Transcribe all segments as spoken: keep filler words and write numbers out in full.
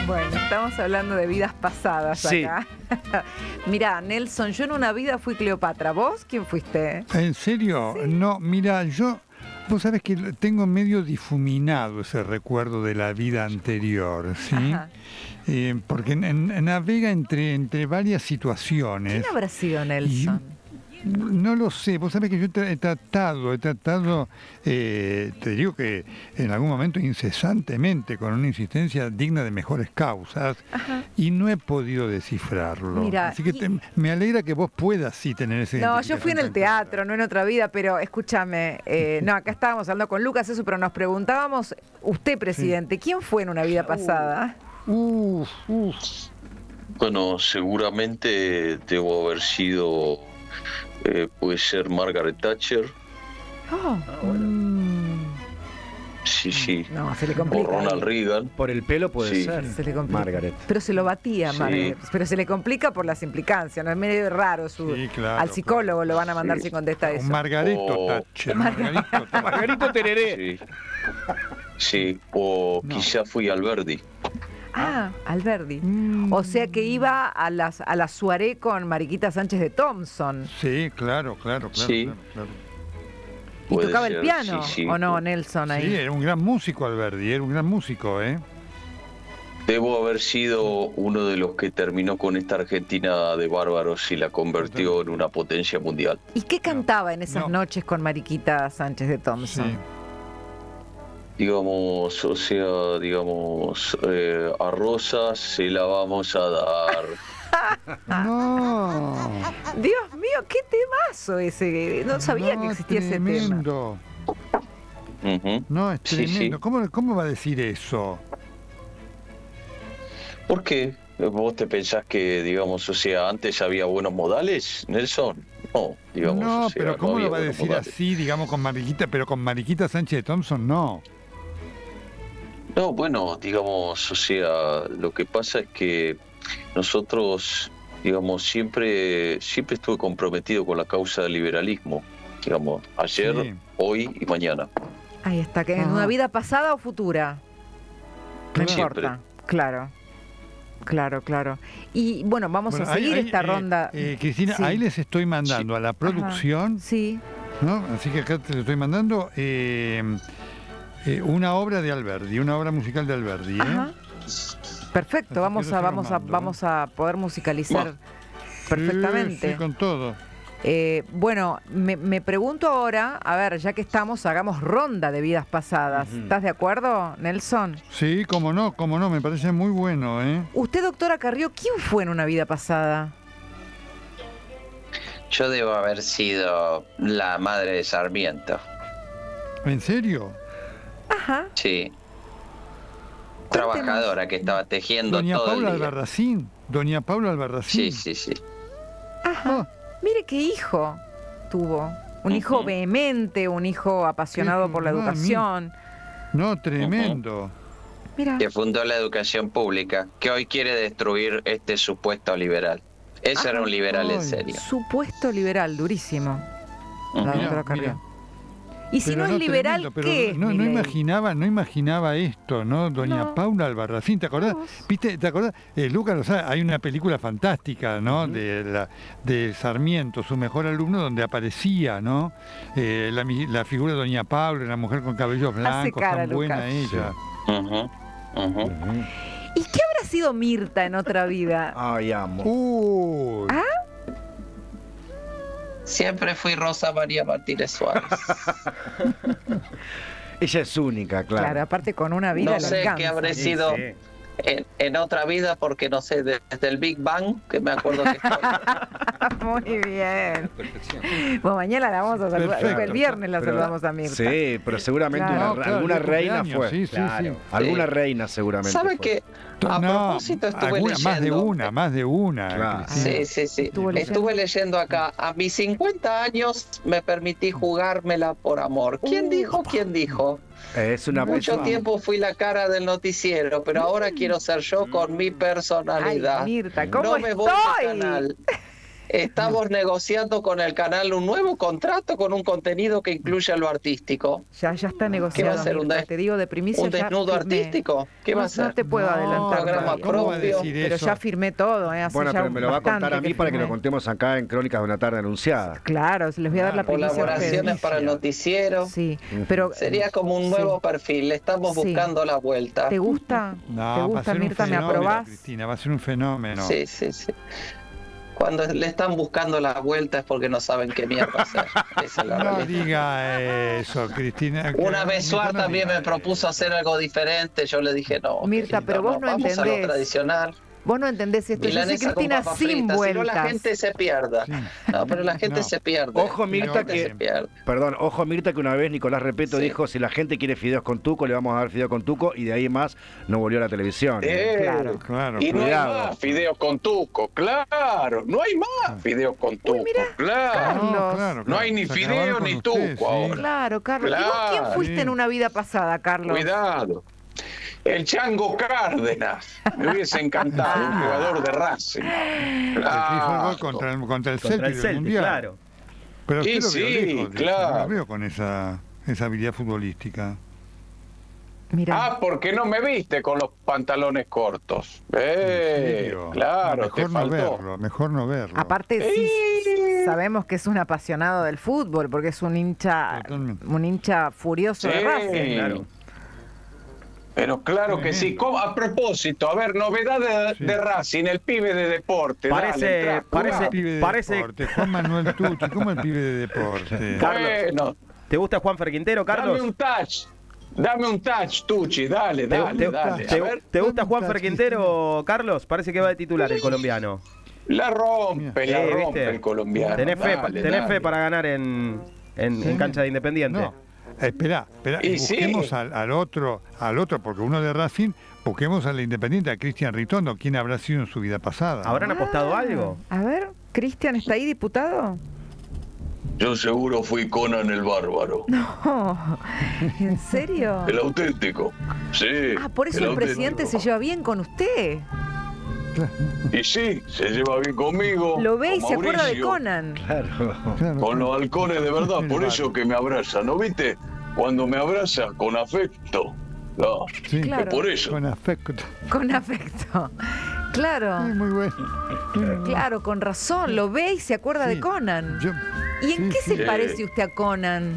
Bueno, estamos hablando de vidas pasadas sí. acá. Mirá, Nelson, yo en una vida fui Cleopatra. ¿Vos quién fuiste? ¿En serio? Sí. No, mira, yo... Vos sabés que tengo medio difuminado ese recuerdo de la vida anterior, ¿sí? Eh, porque en, en, navega entre, entre varias situaciones. ¿Quién habrá sido Nelson? Y, no lo sé, vos sabés que yo he tratado, he tratado, eh, te digo que en algún momento incesantemente, con una insistencia digna de mejores causas, Ajá. y no he podido descifrarlo. Mira, Así que y... te, me alegra que vos puedas sí tener ese... No, yo fui en el teatro, no en otra vida, pero escúchame, eh, no, acá estábamos hablando con Lucas eso, pero nos preguntábamos, usted, presidente, sí. ¿quién fue en una vida pasada? Uh, uh. Bueno, seguramente debo haber sido... Eh, puede ser Margaret Thatcher. Oh, ah, bueno. Sí, sí. No, se le complica. O Ronald Reagan. Por el pelo puede sí. ser. Se le complica. Margaret. Pero se lo batía, sí. Margaret. Pero se le complica por las implicancias. No es medio raro. Su, sí, claro, al psicólogo claro. lo van a mandar sí. si contesta eso. Margarito o... Thatcher. Margarito, Margarito Tereré. Sí. sí. O no. quizá fui Alberdi. Ah, Alberdi. Mm. O sea que iba a las a la soirée con Mariquita Sánchez de Thompson. Sí, claro, claro, claro. Sí. claro, claro. ¿Y Puede tocaba ser, el piano? Sí, sí. ¿O no, Nelson? Ahí. Sí, era un gran músico Alberdi, era un gran músico, ¿eh? Debo haber sido uno de los que terminó con esta Argentina de bárbaros y la convirtió en una potencia mundial. ¿Y qué cantaba en esas no. noches con Mariquita Sánchez de Thompson? Sí. Digamos, o sea, digamos, eh, a Rosas se la vamos a dar. No. Dios mío, qué temazo ese. No sabía no, que existía tremendo. ese tema. Uh-huh. No, es tremendo. Sí, sí. ¿Cómo, ¿Cómo va a decir eso? ¿Por qué? ¿Vos te pensás que, digamos, o sea, antes había buenos modales, Nelson? No, digamos, no, o sea, pero ¿cómo no lo va a decir modales. así, digamos, con Mariquita, pero con Mariquita Sánchez de Thompson, no? No, bueno, digamos, o sea, lo que pasa es que nosotros, digamos, siempre siempre estuve comprometido con la causa del liberalismo, digamos, ayer, sí. hoy y mañana. Ahí está, que en una vida pasada o futura. No Siempre. importa, claro. Claro, claro. Y bueno, vamos bueno, a seguir ahí, esta eh, ronda. Eh, Cristina, sí. ahí les estoy mandando sí. a la producción, Ajá. sí, ¿no? Así que acá te lo estoy mandando eh, eh, una obra de Alberdi, una obra musical de Alberdi. ¿eh? Perfecto, vamos a, vamos a, mando, vamos a poder musicalizar no. perfectamente. Sí, sí, con todo. Eh, bueno, me, me pregunto ahora, a ver, ya que estamos, hagamos ronda de vidas pasadas. Uh-huh. ¿Estás de acuerdo, Nelson? Sí, cómo no, cómo no, me parece muy bueno, ¿eh? Usted, doctora Carrió, ¿quién fue en una vida pasada? Yo debo haber sido la madre de Sarmiento. ¿En serio? Ajá. Sí. Trabajadora que estaba tejiendo Doña todo Paula el día. Albarracín. Doña Paula Albarracín. Sí, sí, sí. Ajá. Oh. Mire qué hijo tuvo. Un uh-huh. hijo vehemente, un hijo apasionado ¿Qué? por la educación. No, tremendo. Uh-huh. Mira. Que fundó la educación pública, que hoy quiere destruir este supuesto liberal. Ese ah, era un liberal oh, en serio. Supuesto liberal, durísimo. Uh-huh. La doctora Carrió. Y si pero no es no, liberal, tremendo, pero ¿qué? No, no imaginaba, no imaginaba esto, ¿no? Doña no. Paula Albarracín, ¿te acordás? No. ¿Viste? ¿Te acordás? Eh, Lucas lo sabe, hay una película fantástica, ¿no? Uh-huh. De, la, de Sarmiento, su mejor alumno, donde aparecía, ¿no? Eh, la, la figura de Doña Paula, una mujer con cabellos blancos, cara, tan buena Lucas. ella. Uh-huh. Uh-huh. Uh-huh. ¿Y qué habrá sido Mirta en otra vida? Ay, amo. Uy. ¿Ah? Siempre fui Rosa María Martínez Suárez. Ella es única, claro. Claro, aparte con una vida. No sé qué habré sí, sido sí. En, en otra vida, porque no sé, desde el Big Bang, que me acuerdo que estoy. Muy bien. Bueno, mañana la vamos a saludar. Perfecto. El viernes la pero, saludamos a Mirta. Sí, pero seguramente claro. una, no, claro, alguna reina fue. Sí, sí, claro. sí. Alguna sí. reina seguramente. ¿Sabe fue. qué? A no, propósito estuve alguna, leyendo. Más de una, más de una. Claro. Sí, sí, sí. Estuve leyendo. estuve leyendo acá. A mis cincuenta años me permití jugármela por amor. ¿Quién uh, dijo? ¿Quién dijo? Es una Mucho persona. tiempo fui la cara del noticiero, pero ahora quiero ser yo con mi personalidad. Ay, Mirta, ¿cómo no me estoy? voy de canal. Estamos negociando con el canal un nuevo contrato con un contenido que incluya lo artístico. Ya, ya está negociado. ¿Qué va a ser? ¿Un, Mirta, des te digo de primicia. un desnudo artístico? ¿Qué no, va a ser? No te puedo No, adelantar. programa todavía. ¿cómo va a propio. decir Pero eso? ya firmé todo, ¿eh? Hace Bueno, ya pero me lo va a contar bastante a mí para que lo firmé. contemos acá en Crónicas de una tarde anunciada. Claro, les voy a dar la primicia a Colaboraciones ustedes. para el noticiero. Sí, pero Sería como un nuevo sí. perfil. Le estamos Sí. buscando la vuelta. ¿Te gusta? No, ¿Te va a gusta, ser un Mirta? ¿Me fenómeno, aprobás? Cristina, va a ser un fenómeno. Sí, sí, sí. Cuando le están buscando la vuelta es porque no saben qué mierda hacer. Esa es la No realidad. diga eso, Cristina. Una vez Mirta, Suar no también diga me propuso hacer algo diferente. Yo le dije no. Mirta, querido, pero vos no vamos a entendés. lo tradicional. Vos no entendés esto. Yo soy Milanesa con Cristina papas sin fritas, si no la vueltas. gente se pierda. Sí. No, pero la gente No. se pierde. Ojo, Mirta, La gente que- se pierde. Perdón, ojo Mirta, que una vez Nicolás Repeto Sí. dijo, si la gente quiere fideos con tuco, le vamos a dar fideos con tuco, y de ahí más no volvió a la televisión. Eh, Claro. Claro, Y no hay Cuidado. más fideos con tuco, claro. No hay más fideos con tuco, claro. Carlos. No, claro, No hay claro. ni Se fideo acabaron ni con tuco ustedes, sí. ahora. Claro, Carlos. ¿Y vos quién Claro. fuiste en una vida pasada, Carlos? Cuidado. El Chango Cárdenas. Me hubiese encantado, un jugador de Racing. El que hizo el Claro. gol contra el, contra el Contra Celtic el del Celtic, Mundial. claro. Pero usted Y lo veo sí, lejos, de- claro. no lo veo con esa, esa habilidad futbolística. Mira, Ah, porque no me viste con los pantalones cortos. ¿En Eh, serio? claro, No, te mejor no faltó. verlo, mejor no verlo. aparte sí sabemos que es un apasionado del fútbol, porque es un hincha, Totalmente. un hincha furioso de Racing. claro. Pero claro que sí. ¿Cómo? A propósito, a ver, novedad de, Sí. de Racing, el pibe de deporte. Parece- dale, entrá, parece- jugá. El pibe de Parece- deporte, Juan Manuel Tucci, ¿cómo el pibe de deporte? Carlos. Bueno, ¿Te gusta Juanfer Quintero, dame Carlos? un touch. Dame un touch, Tucci, dale, ¿Te, dale, te- dale. te- A ver, te gusta dame un Juanfer touch, Quintero, Carlos? Parece que va de titular el colombiano. la rompe, Sí, la ¿viste? rompe el colombiano. Tenés fe, pa- dale, tenés dale. fe para ganar en, en, en cancha de Independiente. No, espera, espera, Y sí. busquemos al, al otro, al otro, porque uno de Racing, busquemos al Independiente, a Cristian Ritondo, quien habrá sido en su vida pasada. ¿Habrán apostado algo? A ver, Cristian, ¿está ahí, diputado? Yo seguro fui Conan el Bárbaro. No, ¿en serio? El auténtico. Sí. Ah, por eso el el presidente se auténtico. lleva bien con usted. Y sí, se lleva bien conmigo. Lo ve y con se acuerda de Mauricio, Conan. Claro. Claro, Con los halcones de verdad, El por eso bárbaro. que me abraza, ¿no viste? Cuando me abraza con afecto. No, sí, Claro. es por eso. con afecto. Con afecto. Claro, Sí, muy bueno. claro, con razón. Lo ve y se acuerda de Sí. Conan. Yo- ¿Y en sí, qué sí. se parece usted a Conan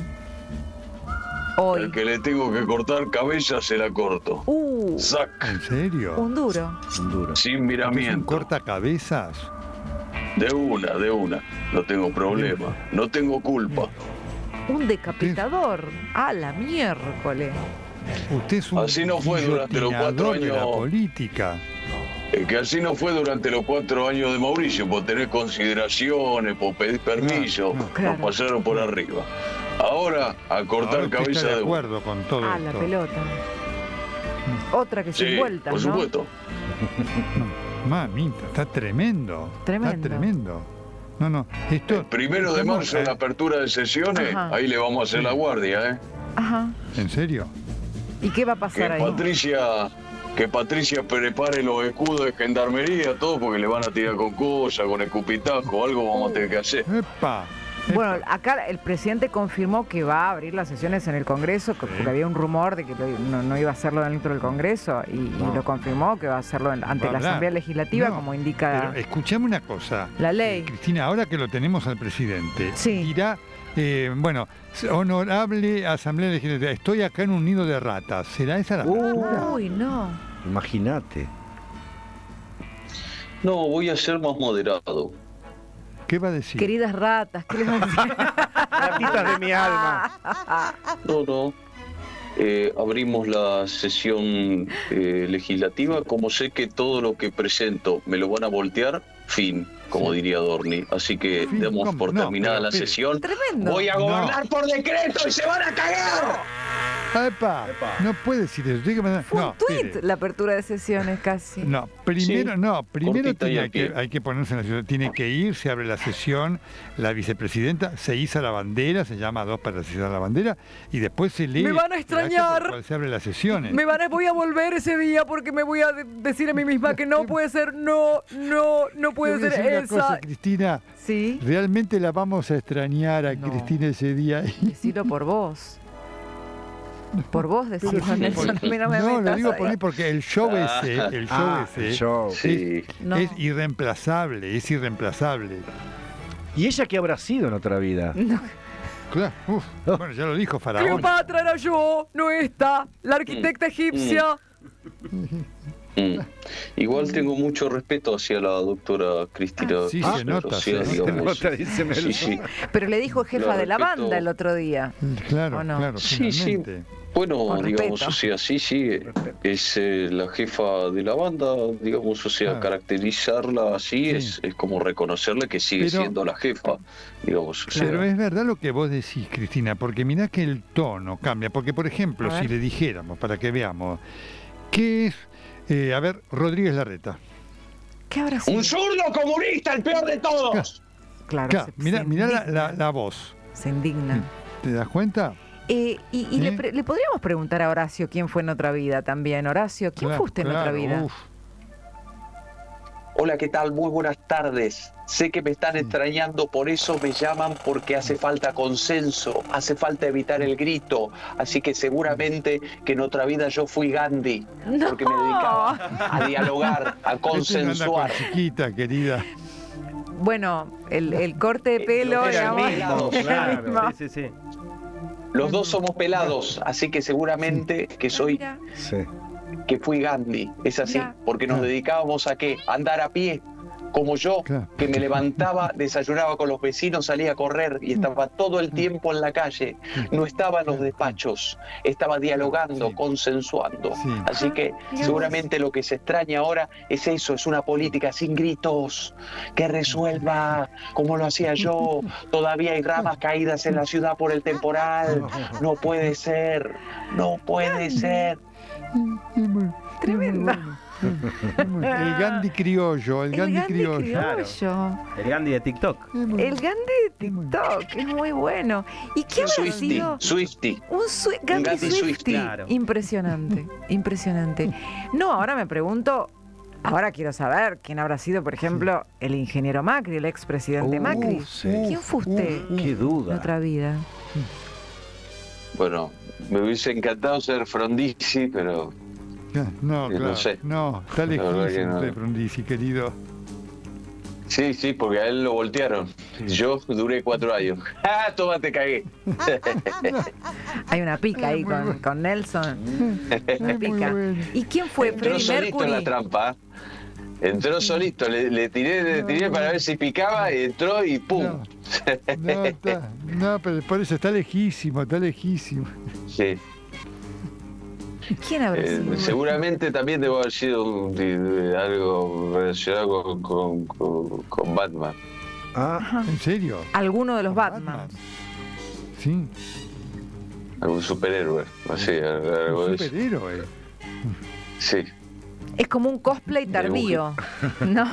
hoy? El que le tengo que cortar cabeza se la corto. Uh, Zac, ¿En serio? un duro. Un duro. sin ¿Es un miramiento. cortacabezas? De una, de una. No tengo problema. No tengo culpa. Un decapitador. A la miércoles. Usted es un Así no fue durante los cuatro guillotinador de la años. política. Es que así no fue durante los cuatro años de Mauricio, por tener consideraciones, por pedir permiso, Claro, claro. nos pasaron por arriba. Ahora, a cortar Ahora usted cabeza está de de una. acuerdo con todo A la esto. pelota. Otra que Sí, sin vueltas, por ¿no? supuesto. Mamita, está tremendo. Tremendo. Está tremendo. No, no, esto... El primero de estamos, marzo, en la eh, apertura de sesiones, Ajá. ahí le vamos a hacer la guardia, ¿eh? Ajá. ¿En serio? ¿Y qué va a Que pasar ahí? Patricia, que Patricia prepare los escudos de gendarmería, todo, porque le van a tirar con cosas, con escupitajo, algo vamos a tener que hacer. ¡Epa! Bueno, acá el presidente confirmó que va a abrir las sesiones en el Congreso, que- porque había un rumor de que lo- no, no iba a hacerlo dentro del Congreso, y, y No. lo confirmó que va a hacerlo en- ante Va a la hablar. Asamblea Legislativa, No, como indica Pero escuchame una cosa. la ley. Cristina, ahora que lo tenemos al presidente, Sí. dirá, eh, bueno, honorable Asamblea Legislativa, estoy acá en un nido de ratas. ¿Será esa la postura? Uy, no. Imagínate. No, voy a ser más moderado. ¿Qué va a decir? Queridas ratas, ¿qué les va a decir? Ratitas de mi alma. No, no. Eh, abrimos la sesión eh, legislativa. Como sé que todo lo que presento me lo van a voltear, fin, como Sí. diría Dorni. Así que Fin, demos ¿cómo? por No, terminada pero, la espere. sesión. Tremendo. Voy a gobernar por decreto y se van a cagar. Epa, no puede decir eso. Tiene que mandar- Fue no, un tuit espere. la apertura de sesiones casi. No, primero, Sí, no, primero cortita y tiene al que, pie. hay que ponerse en la ciudad, tiene que ir, se abre la sesión, la vicepresidenta se iza la bandera, se llama a dos para izar la bandera, y después se lee. Me van a el acto extrañar. por el cual se abren las sesiones. Me van a, voy a volver ese día porque me voy a de- decir a mí misma que no puede ser, no, no, no Te puede voy a ser decir una esa. cosa, Cristina, Sí, realmente la vamos a extrañar a No. Cristina ese día. decilo por vos. Por vos decilo, Pero sí, Nelson, porque- a mí no me no, lo metas digo ahí. por mí porque el show ese, el show Ah, ese el show. Sí. No. es irreemplazable, es irreemplazable. ¿Y ella qué habrá sido en otra vida? No. Claro, uf, bueno, ya lo dijo Faraón. Cleopatra era yo, no esta, la arquitecta egipcia. Mm. Igual tengo mucho respeto hacia la doctora Cristina. Sí, Kirchner, se nota, o sea, se nota. digamos, Se nota, dice Melo. sí, sí. Pero le dijo jefa Lo de la respeto. banda el otro día. Claro, ¿O no? claro, Sí, sí. finalmente. Bueno, Con digamos, respeto. o sea, sí, sí, es eh, la jefa de la banda, digamos, o sea, Claro. caracterizarla así Sí. es, es como reconocerle que sigue Pero- siendo la jefa, digamos, o sea, Pero es verdad lo que vos decís, Cristina, porque mirá que el tono cambia. Porque, por ejemplo, A ver. si le dijéramos, para que veamos, ¿qué es, eh, a ver, Rodríguez Larreta? ¿Qué habrá sido? Un zurdo comunista, el peor de todos. Claro, Claro, se, mirá, se mirá la, indigna. la- la voz. Se indigna. ¿Te das cuenta? Eh, y y le, ¿Eh? pre- le podríamos preguntar a Horacio quién fue en otra vida también. Horacio, ¿quién Claro, fue usted en otra claro, vida? uf. Hola, ¿qué tal? Muy buenas tardes. Sé que me están extrañando, por eso me llaman, porque hace falta consenso, hace falta evitar el grito. Así que seguramente que en otra vida yo fui Gandhi, No. porque me dedicaba a dialogar, a Este no anda consensuar. con chiquita, querida. Bueno, el, el corte de pelo, Era el digamos, mismo, era el Claro, mismo. sí, sí, sí. Los dos somos pelados, así que seguramente que soy, Mira, Sí. que fui Gandhi. Es así, Mira. porque nos Claro. dedicábamos a qué? A andar a pie. Como yo, Claro. que me levantaba, desayunaba con los vecinos, salía a correr y estaba todo el tiempo en la calle. No estaba en los despachos, estaba dialogando, Sí. consensuando. Sí. Así que mira seguramente lo que se extraña ahora es eso, es una política sin gritos, que resuelva como lo hacía yo. Todavía hay ramas caídas en la ciudad por el temporal. No puede ser, no puede ser. Tremenda. El Gandhi criollo, el El Gandhi Gandhi criollo. criollo. El Gandhi de TikTok. El Gandhi de TikTok, es muy bueno. ¿Y qué habrá Swifty, sido? Swifty. Un Swi- Gandhi, Gandhi Swifty. Swifty. Claro. Impresionante, impresionante. No, ahora me pregunto, ahora quiero saber quién habrá sido, por ejemplo, el ingeniero Macri, el expresidente Uh, Macri. sí. ¿Quién fue usted Qué en duda. otra vida? bueno, me hubiese encantado ser Frondizi, pero No, No claro. sé. No, está La verdad que lejísimo no. de Frondizi, querido. sí, sí, porque a él lo voltearon. Yo duré cuatro años. ¡Ah, toma, te cagué! Hay una pica ahí Muy con, bueno. con Nelson. Es Una muy pica. bueno. ¿Y quién fue? Entró Freddie solito en la Mercury. trampa. Entró solito, le, le tiré, le tiré para ver si picaba y entró y ¡pum! No, no, está- no, pero por eso está lejísimo, está lejísimo. Sí. ¿Quién habrá Eh, sido? seguramente también debo haber sido un- de- de algo relacionado con, con- con- con Batman. Ah, ¿En serio? Alguno de los Batman. Sí, Algún superhéroe. Así, algo un de eso. superhéroe. Sí. Es como un cosplay tardío, ¿no?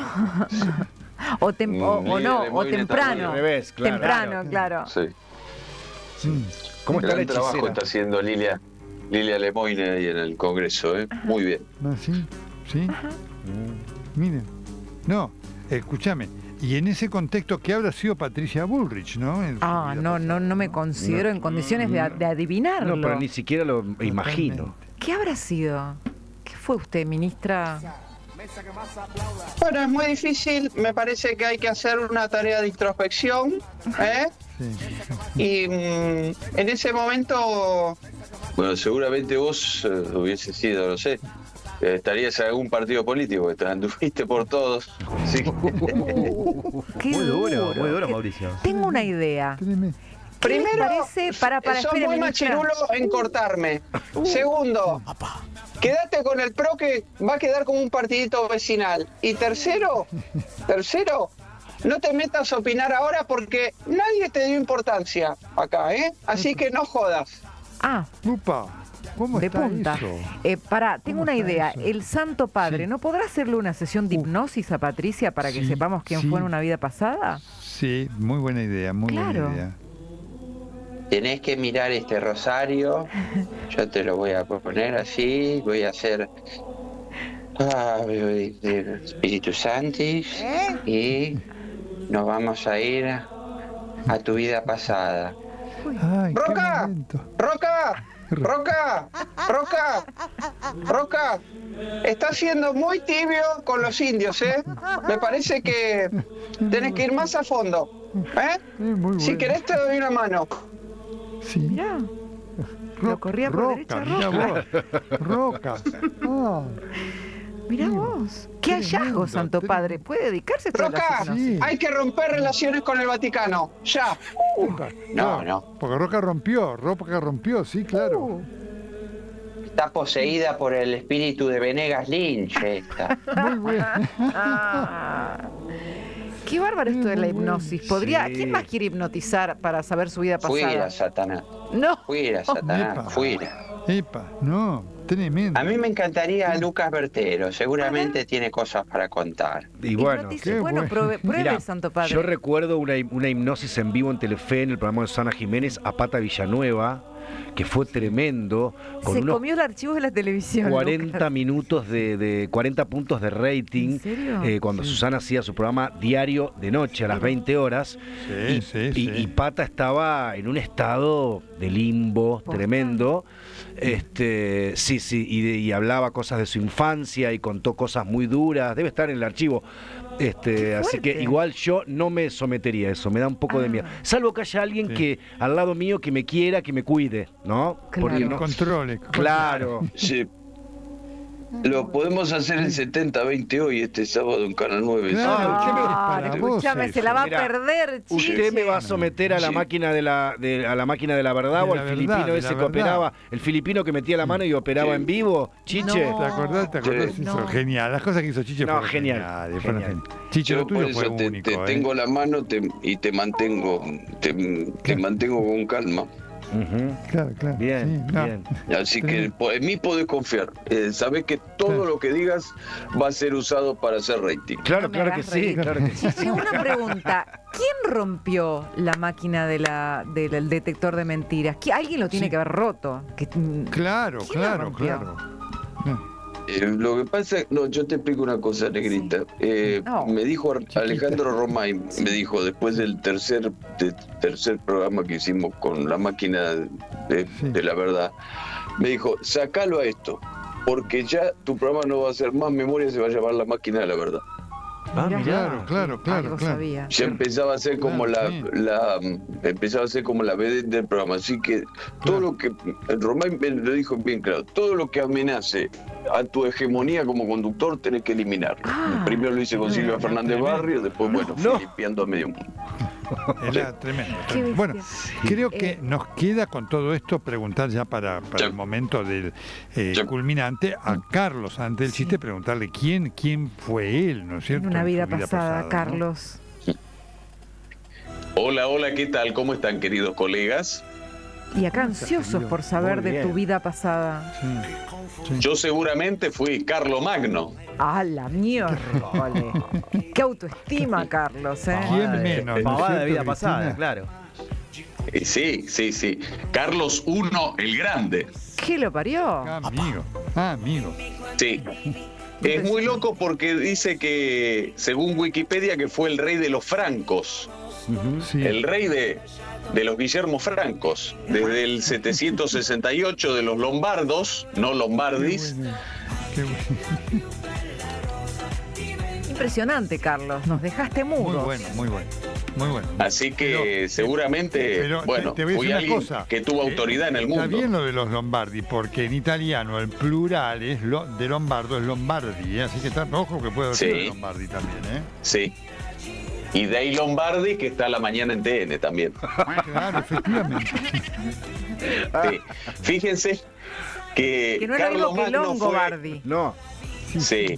O, tem- o, o Lidia no, o Lemoyne temprano. tardío. al revés, claro. Temprano, claro. Sí. Mm. ¿Cómo está la Gran trabajo hechicera? está haciendo Lilia, Lilia Lemoyne ahí en el Congreso, ¿eh? Muy bien. No, sí, sí. Miren. No, escúchame. Y en ese contexto, ¿qué habrá sido Patricia Bullrich, no? En su Ah, vida no, pasada, no, no me considero en condiciones de, de adivinarlo. No, pero ni siquiera lo imagino. ¿Qué habrá sido? ¿Qué fue usted, ministra? Bueno, es muy difícil, me parece que hay que hacer una tarea de introspección, ¿eh? Sí. Y mm, en ese momento, Bueno, seguramente vos eh, hubiese sido, no sé, eh, estarías en algún partido político, porque te anduviste por todos. Sí. Qué Muy duro, muy duro, qué- Mauricio. Tengo una idea. Tremendo. ¿Qué les primero, parece? Para, para, sos espere, muy ministra. machirulo en cortarme. Segundo, quédate con el PRO que va a quedar como un partidito vecinal. Y tercero, tercero, no te metas a opinar ahora porque nadie te dio importancia acá, ¿eh? Así que no jodas. Ah, Upa. ¿Cómo de está punta. eso? Eh, pará, tengo ¿Cómo una está idea. eso? El Santo Padre, Sí. ¿no podrá hacerle una sesión de Uh. hipnosis a Patricia para que Sí, sepamos quién sí. fue en una vida pasada? Sí, muy buena idea, muy Claro. buena idea. Tenés que mirar este rosario. Yo te lo voy a poner así. Voy a hacer. Ah, de- de Espíritu Santis. Y nos vamos a ir a tu vida pasada. Ay, qué ¡Roca! momento. ¡Roca! ¡Roca! ¡Roca! ¡Roca! Está siendo muy tibio con los indios, ¿eh? Me parece que tenés que ir más a fondo. ¿Eh? Eh, muy Si bueno. querés te doy una mano. Sí. Mirá. Lo corría por Roca, derecha, mirá Roca. vos. Roca. Ah, Mirá Sí. vos. Qué Tremendo, hallazgo, Santo tremendo. Padre. ¿Puede dedicarse a esto de la Roca, hipnosis? Sí. hay que romper relaciones con el Vaticano. Ya. Roca. No, Claro, no. Porque Roca rompió, Roca rompió, sí, claro. Uh, Está poseída por el espíritu de Venegas Lynch. Esta. Muy bueno. ah. Qué bárbaro esto de la Muy bueno. hipnosis. ¿Podría, Sí. ¿Quién más quiere hipnotizar para saber su vida Fuera, pasada? Satanás. No. Fuera, Epa. Satanás. Fuera. Epa, no, tremendo. A mí me encantaría a Lucas Bertero. Seguramente tiene cosas para contar. Y bueno, Hipnotice- qué bueno, bueno. pruebe, pruebe, mirá, Santo Padre. yo recuerdo una, una hipnosis en vivo en Telefe, en el programa de Susana Jiménez, a Pata Villanueva, que fue tremendo, con Se unos comió el archivo de la televisión. cuarenta Lucas. minutos de, de cuarenta puntos de rating. ¿En serio? eh, cuando Susana hacía su programa diario de noche a las veinte horas. Sí, y, sí, y- sí. y Pata estaba en un estado de limbo ¿Posta? tremendo. Este, sí, sí, y, de- y hablaba cosas de su infancia y contó cosas muy duras. Debe estar en el archivo. Este, Qué así que fuerte. igual yo no me sometería a eso, me da un poco de Ah. miedo. Salvo que haya alguien Sí. que al lado mío que me quiera, que me cuide, ¿no? Claro. Porque no- Controle. Claro. Sí. Lo podemos hacer el setenta veinte hoy, este sábado en Canal nueve. Claro, Ah, ¿qué me- Ah, para vos escúchame, eso? se la va a Mirá, perder, ¿Usted chiche. me va a someter a la Sí. máquina de la de- a la máquina de la verdad De o la al verdad, filipino de ese la que verdad. operaba, el filipino que metía la mano y operaba Sí. en vivo? Chiche. No. ¿Te acordás? ¿Te acordás? Sí. Hizo No. genial. Las cosas que hizo Chiche No, fueron genial, geniales, fueron genial. geniales. Chiche, Yo lo por tuyo fue eso te, único. te ¿eh? tengo la mano te- y te mantengo, te, te mantengo con calma. Ujú. Claro, claro. Bien, sí, no. bien. Así que Tremendo. po- en mí podés confiar. Eh, sabés que todo Claro. lo que digas va a ser usado para hacer rating. Claro, No me claro que hagas sí, reír. claro que sí. Chiche, una pregunta. ¿Quién rompió la máquina de la, del detector de mentiras? ¿Qui- Alguien lo tiene Sí. que haber roto. Que- Claro, ¿Quién lo claro, rompió? claro. No. Eh, lo que pasa es, no, yo te explico una cosa, Negrita. Eh, No. Me dijo Ar- Alejandro Romay, me dijo después del tercer de- tercer programa que hicimos con la máquina de, Sí. de la verdad, me dijo, sacalo a esto, porque ya tu programa no va a ser más memoria, se va a llamar la máquina de la verdad. Ah, Mirá. mirá. Claro, claro, claro, Algo claro. sabía. Ya empezaba a ser como Claro, la, sí. la empezaba a ser como la vedette del programa, así que todo Claro. lo que Romay me lo dijo bien claro, todo lo que amenace a tu hegemonía como conductor tenés que eliminarlo. Ah. Primero lo hice con Silvia Fernández tremendo. Barrio, después bueno, fui No. limpiando a medio mundo. Era tremendo. Qué tremendo. Bueno, bestia. creo que Eh. nos queda con todo esto preguntar ya para, para Sí. el momento del eh, Sí. culminante a Carlos antes del chiste, preguntarle quién quién fue él, ¿no es cierto? En una en vida su pasada, ¿no? Carlos. Hola, hola, ¿qué tal? ¿Cómo están, queridos colegas? Y acá ansiosos por saber Muy de bien. tu vida pasada. Sí, sí. Yo seguramente fui Carlo Magno. ¡Ah, la mierda! ¡Qué autoestima, Carlos! ¿eh? ¿Quién menos? ¿no es Pavada de cierto, vida pasada, Cristina? claro. Eh, Sí, sí, sí. Carlos uno el Grande. ¿Qué lo parió? Ah, amigo, ah, amigo. Sí. Es muy loco porque dice que, según Wikipedia, que fue el rey de los francos. Sí. El rey de, de los Guillermo Francos. Desde el setecientos sesenta y ocho de los lombardos, no Qué lombardis. bueno, qué bueno. Impresionante, Carlos. Nos dejaste Muy mudos. bueno, muy bueno, muy bueno. Así que Pero- seguramente, Pero te- bueno, te voy a fui decir una alguien cosa. que tuvo Eh, autoridad en el Está mundo. bien lo de los Lombardi, porque en italiano el plural es lo, de Lombardo es Lombardi, ¿eh? Así que está, ojo que puede haber Sí. sido de Lombardi también, ¿eh? Sí. Y Dei Lombardi, que está a la mañana en T N también. Claro, efectivamente. Sí. Fíjense que, Que no era Carlo algo que Magno fue, Longobardi. No. sí,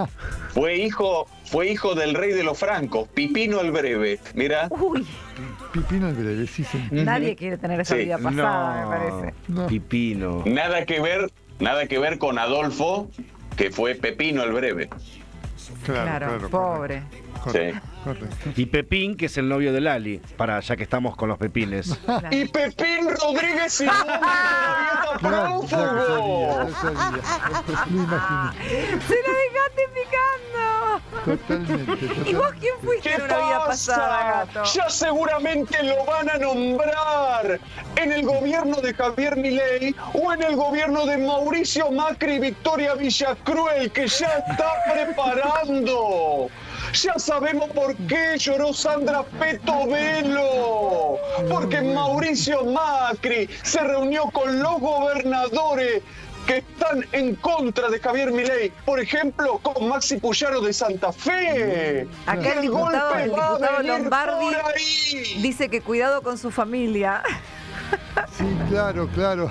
fue hijo, fue hijo del rey de los francos, Pipino el Breve. Mira, Uy, Pipino el breve, sí, sí. Nadie quiere tener esa Sí. vida pasada, No, me parece. No. Pipino. Nada que ver, nada que ver con Adolfo, que fue Pepino el breve. Claro, Claro, claro, pobre. Correcto, Sí. correcto. Y Pepín, que es el novio de Lali, para ya que estamos con los pepines. Claro. Y Pepín Rodríguez y todavía está Claro, ya prófugo. lo sabía, ya sabía. Lo imaginé. ¡Se la dejaste picando! Totalmente, ¿Y vos totalmente. quién fuiste ¿Qué en una vida pasada, pasa? gato? Ya seguramente lo van a nombrar en el gobierno de Javier Milei o en el gobierno de Mauricio Macri y Victoria Villacruel, que ya está preparando. Ya sabemos por qué lloró Sandra Petovelo. Porque Mauricio Macri se reunió con los gobernadores que están en contra de Javier Milei. Por ejemplo, con Maxi Puyaro de Santa Fe. Acá el El diputado, golpe el va a diputado venir Lombardi por ahí. dice que cuidado con su familia. Sí, claro, claro.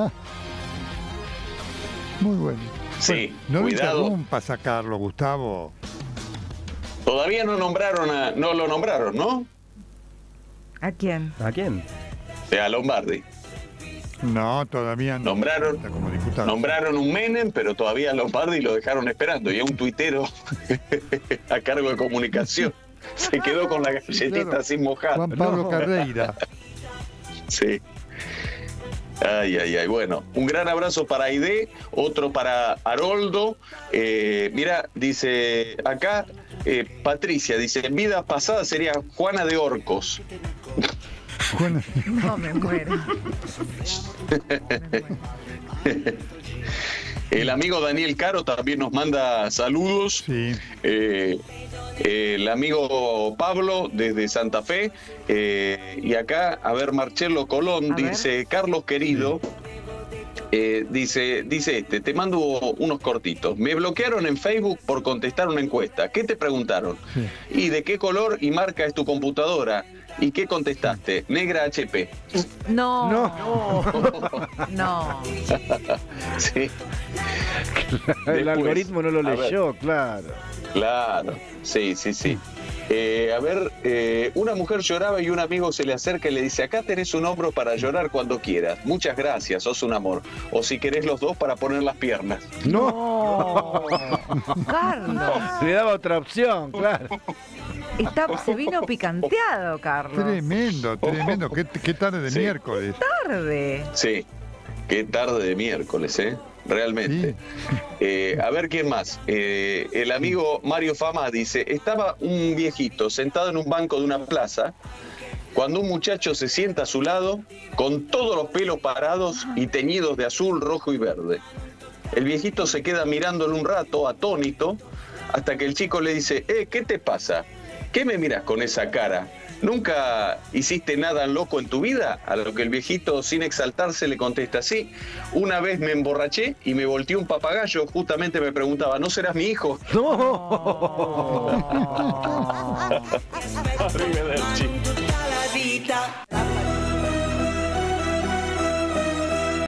Muy bueno. Sí, No lo cuidado. interrumpa sacarlo, Gustavo. Todavía no nombraron a, no lo nombraron, ¿no? ¿A quién? ¿A quién? A Lombardi. No, todavía no. Nombraron- Está como diputado. Nombraron un Menem, pero todavía a Lombardi lo dejaron esperando. Y a un tuitero a cargo de comunicación. Se quedó con la galletita Claro. sin mojar. Juan Pablo Carreira. Sí. Ay, ay, ay. Bueno, un gran abrazo para Aide, otro para Haroldo. Eh, mira, dice acá, eh, Patricia, dice, en vida pasada sería Juana de Orcos. Juan- No, me muero. El amigo Daniel Caro también nos manda saludos. Sí. Eh, el amigo Pablo desde Santa Fe. eh, y acá, a ver, Marcelo Colón A ver. dice, Carlos querido, eh, dice, dice este, te mando unos cortitos. Me bloquearon en Facebook por contestar una encuesta. ¿Qué te preguntaron? Sí. ¿Y de qué color y marca es tu computadora? ¿Y qué contestaste? Negra H P. No. No. No. Sí. El Después, algoritmo no lo a ver. leyó, claro. Claro, sí, sí, sí. Eh, a ver, eh, una mujer lloraba y un amigo se le acerca y le dice, acá tenés un hombro para llorar cuando quieras. Muchas gracias, sos un amor. O si querés los dos para poner las piernas. No, No. Carlos. le daba otra opción, claro. Está, se vino picanteado, Carlos. Tremendo, tremendo. Qué, qué tarde de Sí. miércoles. Tarde. Sí, qué tarde de miércoles, ¿eh? Realmente. Sí. Eh, a ver quién más. Eh, el amigo Mario Fama dice, estaba un viejito sentado en un banco de una plaza cuando un muchacho se sienta a su lado con todos los pelos parados y teñidos de azul, rojo y verde. El viejito se queda mirándolo un rato, atónito, hasta que el chico le dice, eh, ¿qué te pasa? ¿Qué me miras con esa cara? ¿Nunca hiciste nada loco en tu vida? A lo que el viejito, sin exaltarse, le contesta, sí, una vez me emborraché y me volteó un papagayo, justamente me preguntaba, ¿no serás mi hijo? No. Arrivederci. tutta la vita.